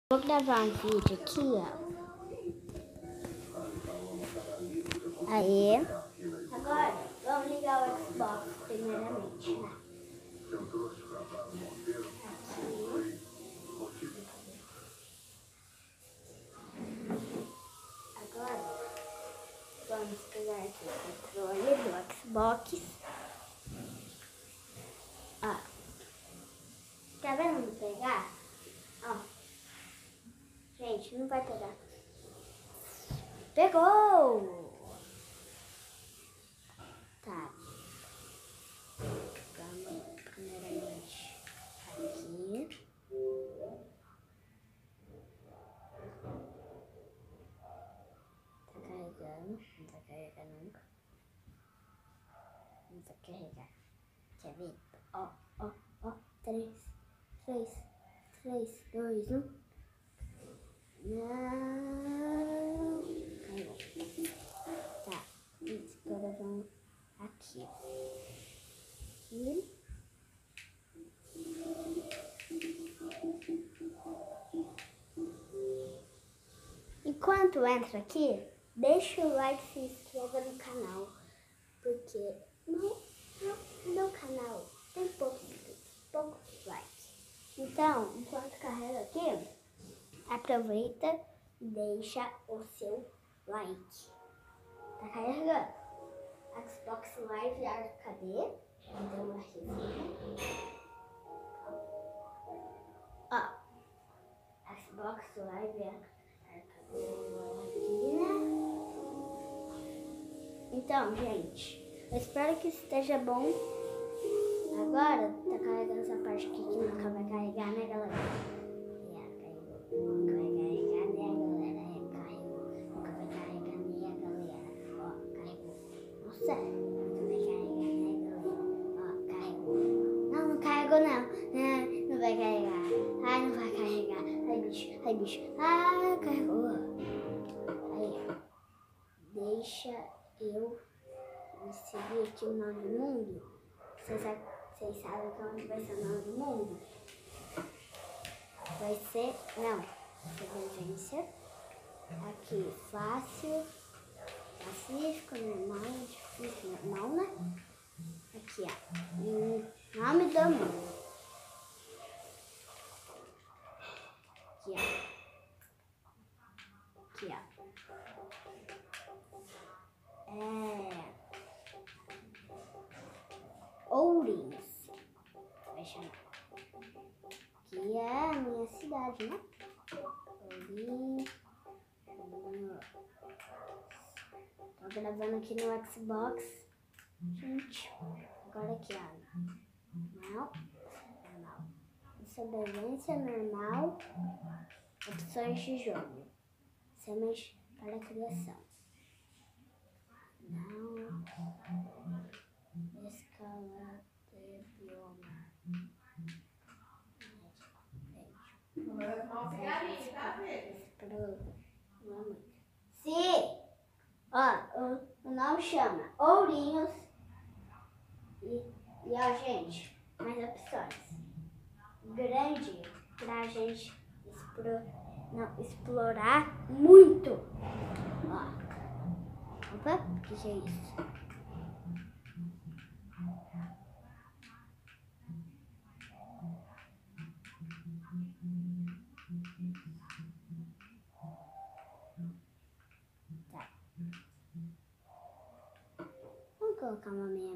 Vou gravar um vídeo aqui, ó. Aí. Agora, vamos ligar o Xbox primeiramente, né? Aqui. Agora, vamos pegar aqui o controle do Xbox. Ó. Tá vendo pegar? Ó. Gente, não vai pegar. Pegou! Tá. Vamos primeiramente aqui. Tá carregando. Não vai carregar nunca. Não vai carregar. Quer ver? Ó, ó, ó. 3, 2, 1. Não. Carregou. Tá. Isso. Agora vamos aqui. E enquanto entra aqui, deixa o like e se inscreva no canal, porque no meu canal tem poucos likes. Então, enquanto carrega aqui, aproveita e deixa o seu like. Tá carregando? Xbox Live Arcade. Então, aqui. Ó. Xbox Live Arcade. Então, gente, eu espero que esteja bom. Agora, tá carregando essa parte aqui que nunca vai carregar, né, galera? Carregou. Nunca vai carregar, né, galera? Carregou. Nunca vai carregar, né, galera? Ó, carregou. Nossa, nunca vai carregar, né, galera? Ó, carregou. Não carregou, não. Não vai carregar. Ai, não vai carregar. Ai, bicho. Ah, carregou. Aí, deixa eu seguir aqui o nome do mundo. Vocês sabem qual vai ser o nome do mundo? Vai ser, não, sobrevivência. Aqui, fácil, pacífico, normal, difícil, normal, né? Aqui, ó, nome do mundo. Aqui, ó. Ourinhos. Vai chamar. Aqui é a minha cidade, né? Ourinhos. Tô gravando aqui no Xbox. Gente, agora aqui, ó. Normal. Sobrevivência normal. Opções de jogo. Semente para a criação. Não. Escala de bioma. Sim. Ó, o nome chama Ourinhos. E ó, gente, mais opções. Grande pra gente explorar muito. Ó. Opa, o que é isso? Tá. Vamos colocar uma meia.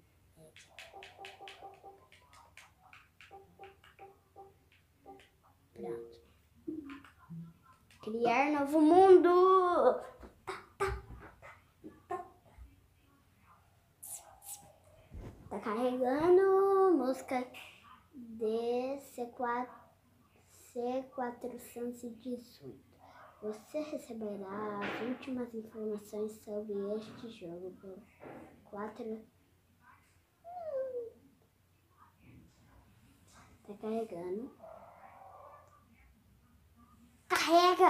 Pronto. Criar novo mundo. Tá carregando música de C418. Você receberá as últimas informações sobre este jogo por 4. Tá carregando. Carrega!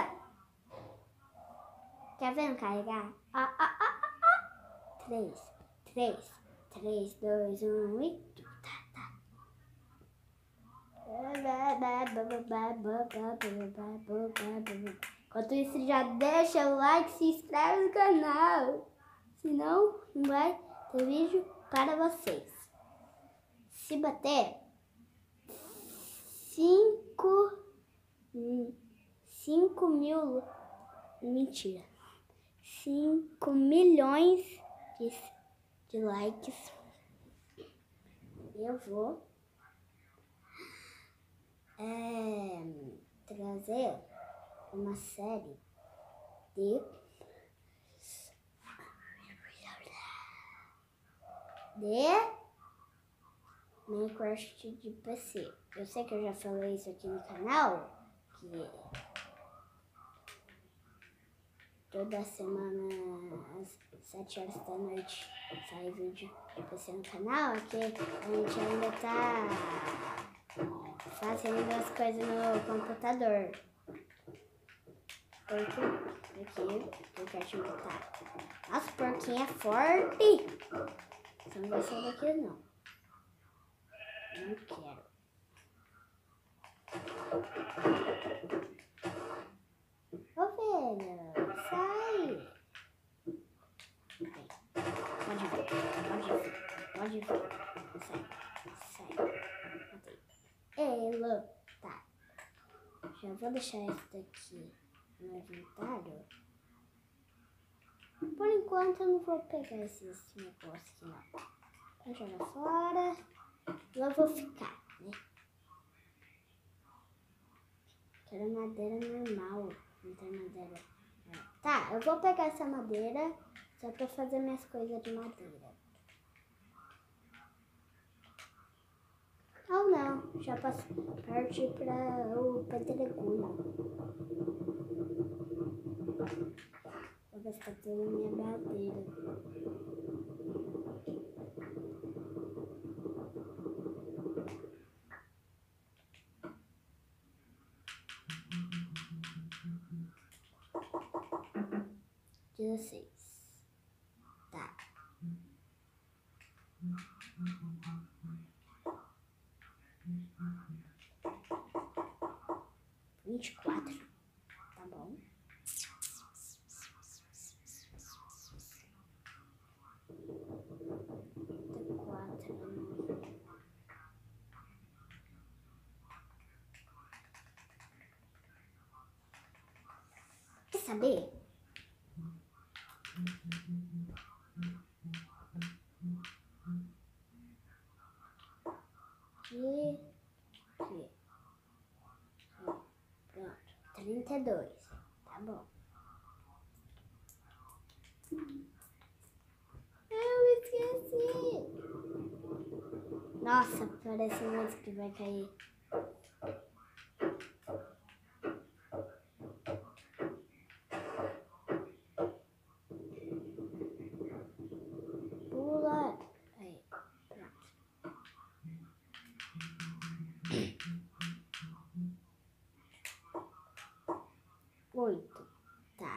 Quer ver carregar? 3, 2, 1 e... Tá. Enquanto isso, já deixa o like, se inscreve no canal. Senão, não vai ter vídeo para vocês. Se bater 5 mil, mentira, 5 milhões de likes, eu vou trazer uma série de Minecraft de PC. Eu sei que eu já falei isso aqui no canal, que toda semana às 7 horas da noite sai vídeo de PC no canal, que a gente ainda tá fazendo as coisas no computador. Porque eu quero te botar. Nossa, o porquinho é forte! Você não vai sair daqui não. Não quero. Ô, velho, sai! Pode vir. Sai. Elo, tá. Já vou deixar esse daqui no inventário. Por enquanto eu não vou pegar esses negócios aqui não. Vou jogar fora. Eu vou ficar, né? Quero madeira normal. Não tem madeira. Tá, eu vou pegar essa madeira só pra fazer minhas coisas de madeira. Ou não, já posso partir para o pedregulho. Vou gastar toda a minha madeira. Tá. 24. Tá bom. Quer saber? Aqui. Pronto. 32. Tá bom. Eu esqueci. Nossa, parece muito que vai cair. Pula. Aí, pronto. 8. Tá.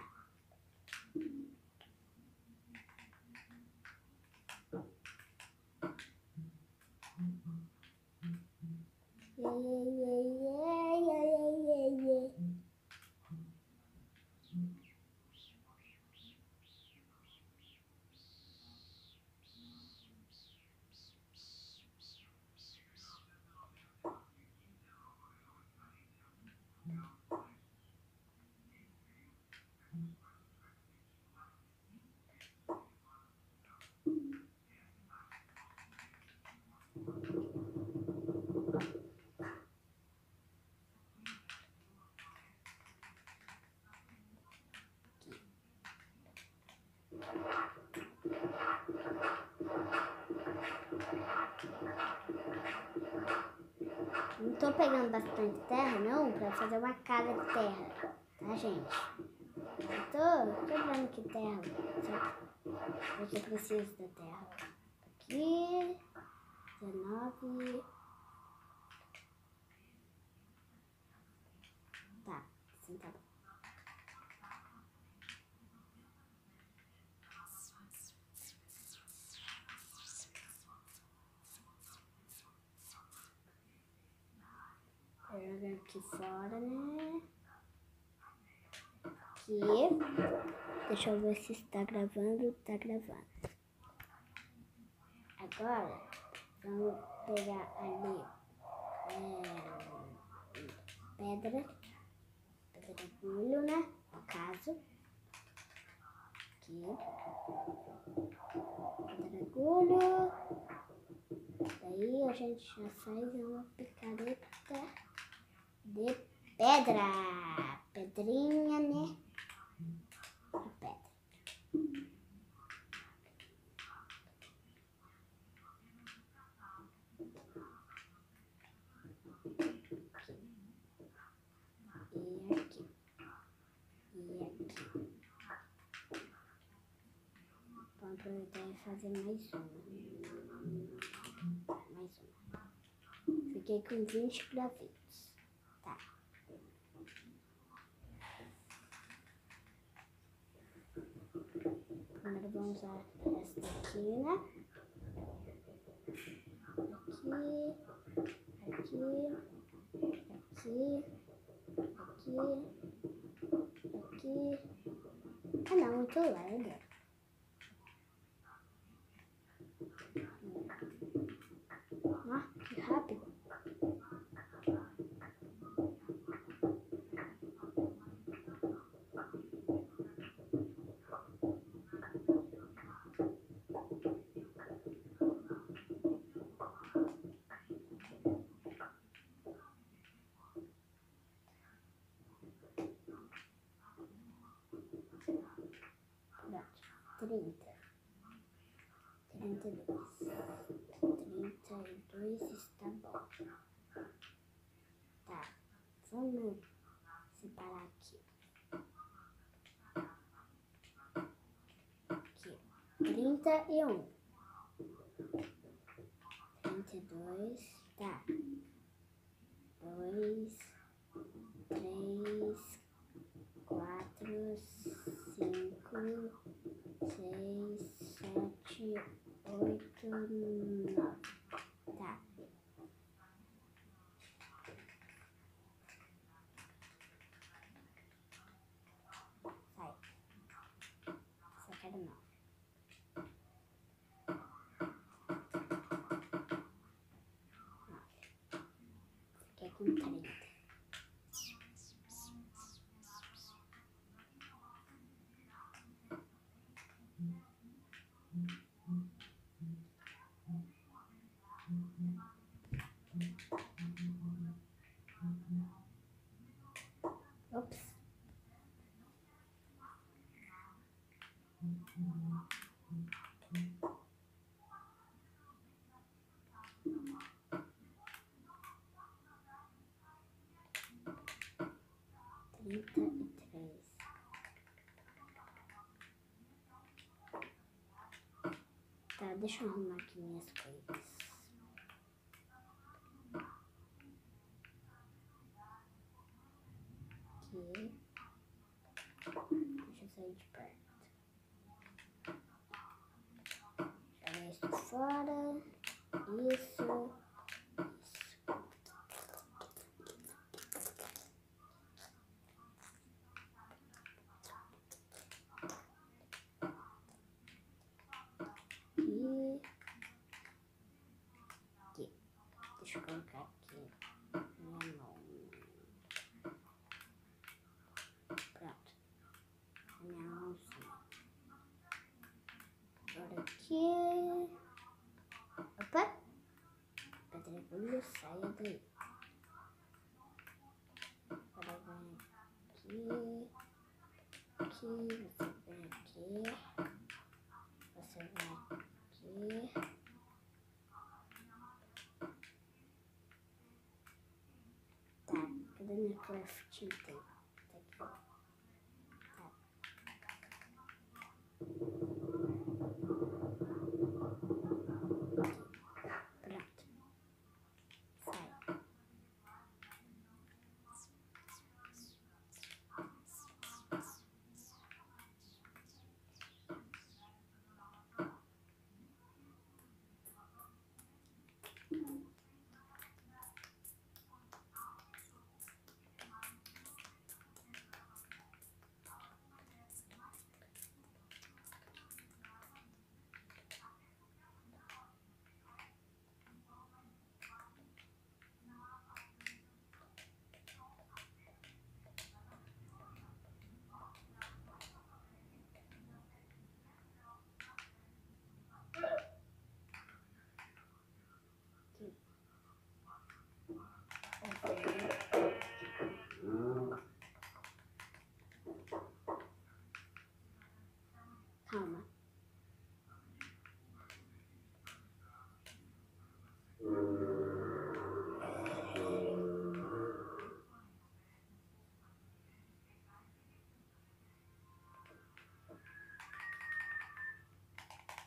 Não tô pegando bastante terra, não, pra fazer uma casa de terra, tá, gente? Eu tô quebrando aqui terra, só porque eu preciso da terra. Aqui, 19. Tá, assim tá bom. agora, né? Aqui. Deixa eu ver se está gravando. Tá gravando. Agora, vamos pegar ali pedra agulho, né? No caso. Aqui. Pedra agulho. Daí a gente já faz uma picareta de pedra. Pedrinha, né? A pedra. E aqui. E aqui. Vamos aproveitar e fazer mais uma. Mais uma. Fiquei com 20 gravetos. Tá. Primeiro vamos usar esta aqui, né? Aqui. Ah não, muito larga. Ah, que rápido. Pronto, 32 está bom. Tá, vamos separar aqui. Aqui, 31. 32, tá. 2, 3, 4, 5, 6, 7, 8, 9. Tá. Sai. Sacar 9. Fiquei com 30. Ops. Tá, deixa eu arrumar aqui minhas coisas. Aqui. Deixa eu sair de perto. Jogar isso fora. Isso. Aqui. Deixa eu colocar aqui minha mão. Pronto. Minha mãozinha. Agora aqui. Opa! Pedregulho, saia daí. Agora vem aqui. Aqui, você vem aqui. Você vem aqui. Tá, cadê minha crafting table? Tá aqui. Tá. Pronto. Sai.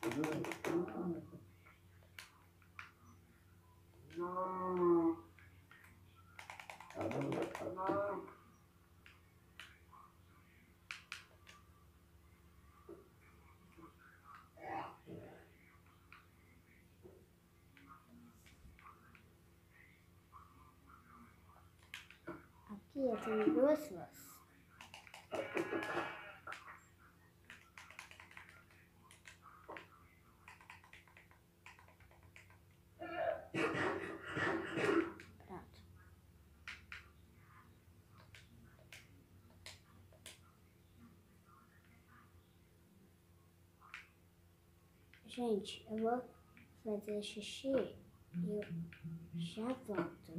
Aqui eu tenho duas flores. Pronto. Gente, eu vou fazer xixi e eu já volto.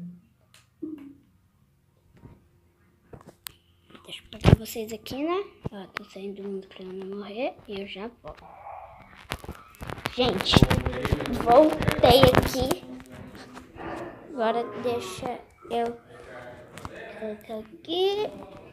Deixa eu pegar vocês aqui, né? Ó, tô saindo do mundo pra eu não morrer e eu já volto. Gente, voltei aqui. Agora deixa eu colocar aqui.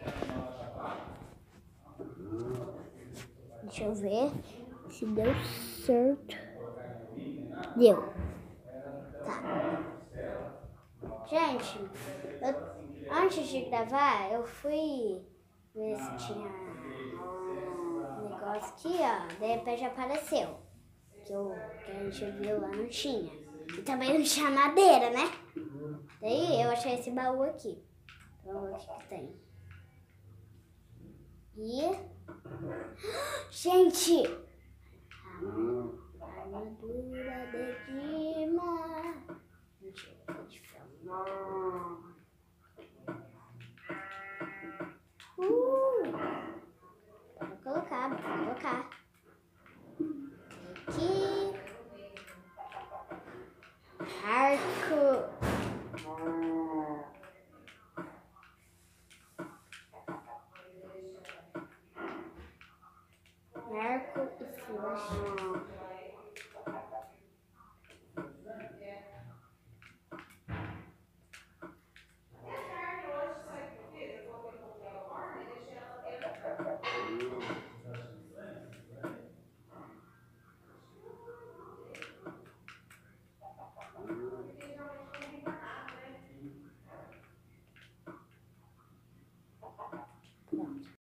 Deixa eu ver se deu certo. Deu. Tá. Gente, antes de gravar, eu fui ver se tinha um negócio aqui, ó. De repente apareceu. Que a gente viu lá não tinha. E também não tinha madeira, né? Daí eu achei esse baú aqui. Vamos ver o que tem. E... Gente! Armadura de Dima. Mentira, é de ferro. Vou colocar, vou colocar. Aqui. Arco. Arco e flecha.